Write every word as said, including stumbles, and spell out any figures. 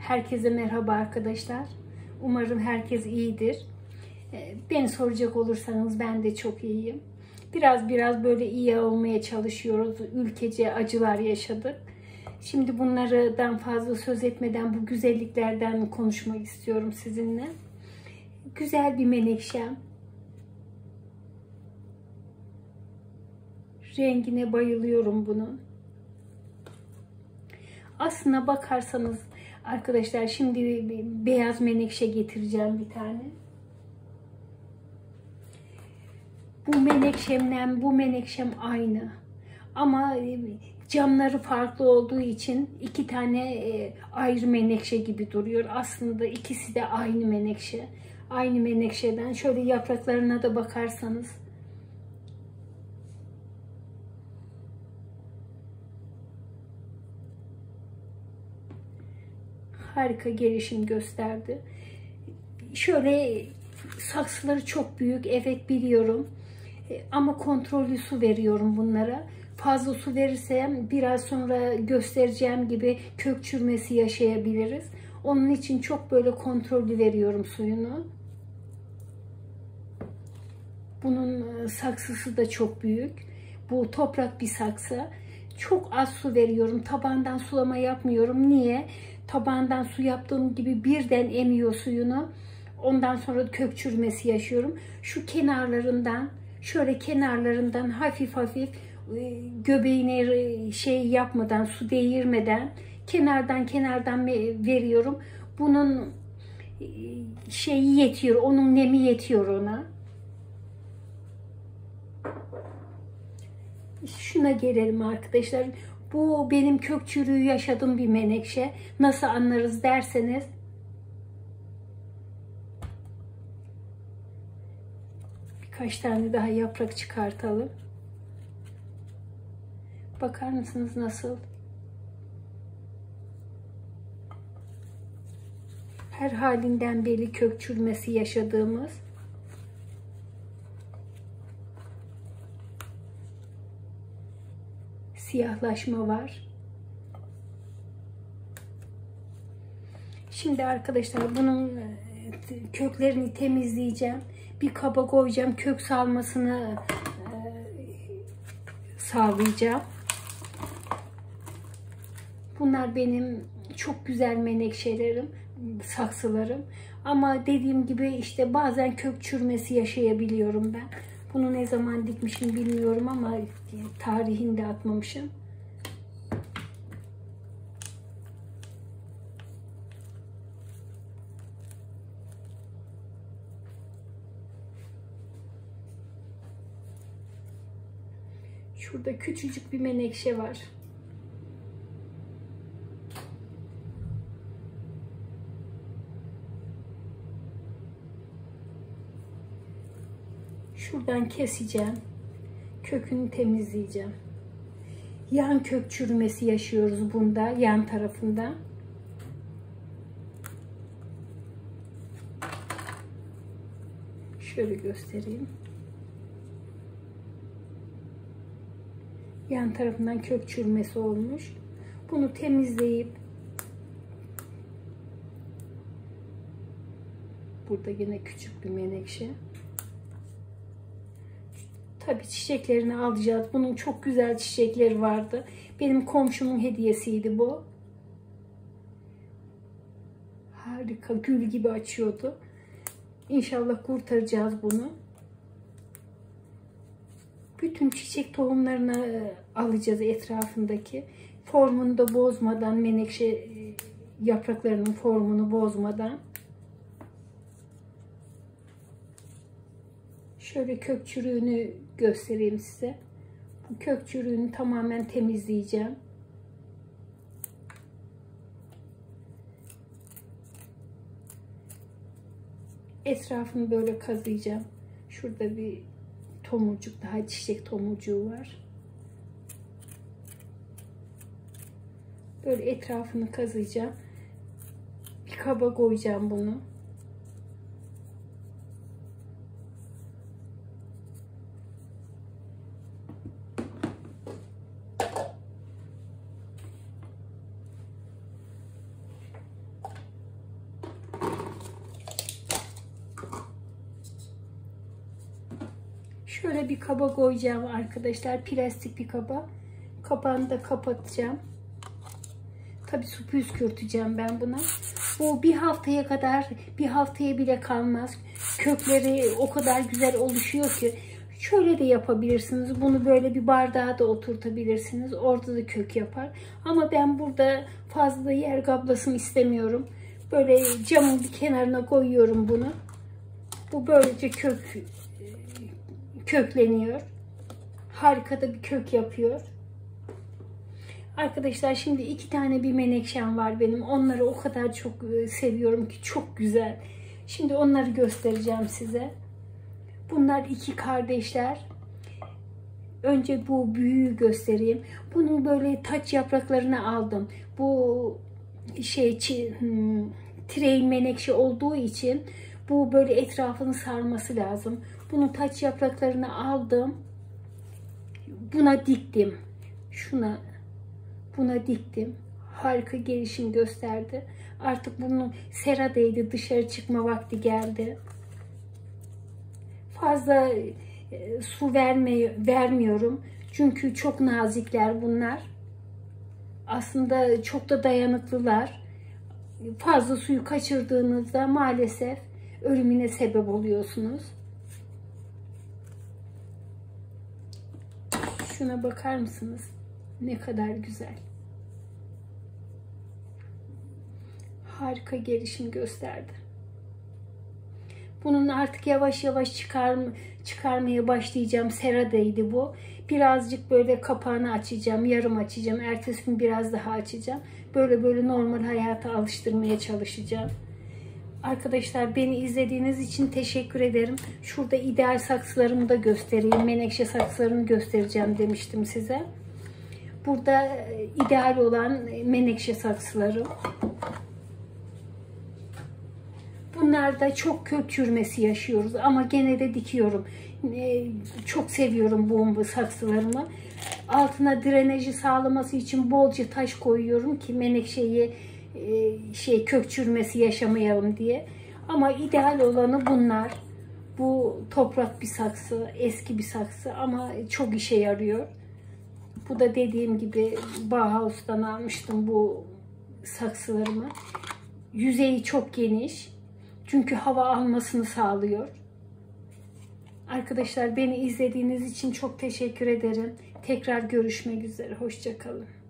Herkese merhaba arkadaşlar. Umarım herkes iyidir. Beni soracak olursanız ben de çok iyiyim. Biraz biraz böyle iyi olmaya çalışıyoruz. Ülkece acılar yaşadık. Şimdi bunlardan fazla söz etmeden bu güzelliklerden konuşmak istiyorum sizinle. Güzel bir menekşem. Rengine bayılıyorum bunun. Aslına bakarsanız arkadaşlar, şimdi beyaz menekşe getireceğim bir tane. Bu menekşemle bu menekşem aynı. Ama camları farklı olduğu için iki tane ayrı menekşe gibi duruyor. Aslında ikisi de aynı menekşe. Aynı menekşeden şöyle yapraklarına da bakarsanız harika gelişim gösterdi. Şöyle saksıları çok büyük, evet biliyorum. Ama kontrollü su veriyorum bunlara. Fazla su verirsem biraz sonra göstereceğim gibi kök çürümesi yaşayabiliriz. Onun için çok böyle kontrollü veriyorum suyunu. Bunun saksısı da çok büyük. Bu toprak bir saksı. Çok az su veriyorum. Tabandan sulama yapmıyorum. Niye? Tabandan su yaptığım gibi birden emiyor suyunu. Ondan sonra kök çürümesi yaşıyorum. Şu kenarlarından, şöyle kenarlarından hafif hafif göbeğine şey yapmadan, su değirmeden kenardan kenardan veriyorum. Bunun şeyi yetiyor, onun nemi yetiyor ona. Şuna gelelim arkadaşlar. Bu benim kök çürüğü yaşadığım bir menekşe. Nasıl anlarız derseniz, birkaç tane daha yaprak çıkartalım. Bakar mısınız nasıl? Her halinden belli kök çürümesi yaşadığımız. Siyahlaşma var. Şimdi arkadaşlar bunun köklerini temizleyeceğim. Bir kaba koyacağım. Kök salmasını sağlayacağım. Bunlar benim çok güzel menekşelerim, saksılarım. Ama dediğim gibi işte bazen kök çürümesi yaşayabiliyorum ben. Bunu ne zaman dikmişim bilmiyorum ama tarihini de atmamışım. Şurada küçücük bir menekşe var. Şuradan keseceğim. Kökünü temizleyeceğim. Yan kök çürümesi yaşıyoruz bunda, yan tarafında. Şöyle göstereyim. Yan tarafından kök çürümesi olmuş. Bunu temizleyip burada yine küçük bir menekşe. Tabii çiçeklerini alacağız. Bunun çok güzel çiçekleri vardı. Benim komşumun hediyesiydi bu. Harika, gül gibi açıyordu. İnşallah kurtaracağız bunu. Bütün çiçek tohumlarını alacağız etrafındaki. Formunu da bozmadan, menekşe yapraklarının formunu bozmadan. Şöyle kök çürüğünü göstereyim size. Bu kök çürüğünü tamamen temizleyeceğim. Etrafını böyle kazıyacağım. Şurada bir tomurcuk daha, çiçek tomurcuğu var. Böyle etrafını kazıyacağım. Bir kaba koyacağım bunu. Şöyle bir kaba koyacağım arkadaşlar. Plastik bir kaba. Kapağını da kapatacağım. Tabii su püskürteceğim ben buna. Bu bir haftaya kadar, bir haftaya bile kalmaz. Kökleri o kadar güzel oluşuyor ki. Şöyle de yapabilirsiniz. Bunu böyle bir bardağa da oturtabilirsiniz. Orada da kök yapar. Ama ben burada fazla yer kaplasın istemiyorum. Böyle camın bir kenarına koyuyorum bunu. Bu böylece kök kökleniyor. Harika da bir kök yapıyor. Arkadaşlar şimdi iki tane bir menekşem var benim. Onları o kadar çok seviyorum ki çok güzel. Şimdi onları göstereceğim size. Bunlar iki kardeşler. Önce bu büyüğü göstereyim. Bunun böyle taç yapraklarını aldım. Bu şey hmm, trey menekşe olduğu için bu böyle etrafını sarması lazım. Bunun taç yapraklarını aldım. Buna diktim. Şuna buna diktim. Harika gelişim gösterdi. Artık bunun seradaydı. Dışarı çıkma vakti geldi. Fazla e, su verme, vermiyorum. Çünkü çok nazikler bunlar. Aslında çok da dayanıklılar. Fazla suyu kaçırdığınızda maalesef ölümüne sebep oluyorsunuz. Şuna bakar mısınız? Ne kadar güzel. Harika gelişim gösterdi. Bunun artık yavaş yavaş çıkar, çıkarmaya başlayacağım. Seradaydı bu. Birazcık böyle kapağını açacağım. Yarım açacağım. Ertesi gün biraz daha açacağım. Böyle böyle normal hayata alıştırmaya çalışacağım. Arkadaşlar beni izlediğiniz için teşekkür ederim. Şurada ideal saksılarımı da göstereyim. Menekşe saksılarını göstereceğim demiştim size. Burada ideal olan menekşe saksılarım. Bunlarda çok kök çürümesi yaşıyoruz ama gene de dikiyorum. Çok seviyorum bu saksılarımı. Altına drenajı sağlaması için bolca taş koyuyorum ki menekşeyi şey kök çürümesi yaşamayalım diye. Ama ideal olanı bunlar. Bu toprak bir saksı, eski bir saksı ama çok işe yarıyor. Bu da dediğim gibi Bauhaus'tan almıştım bu saksılarımı. Yüzeyi çok geniş. Çünkü hava almasını sağlıyor. Arkadaşlar beni izlediğiniz için çok teşekkür ederim. Tekrar görüşmek üzere. Hoşça kalın.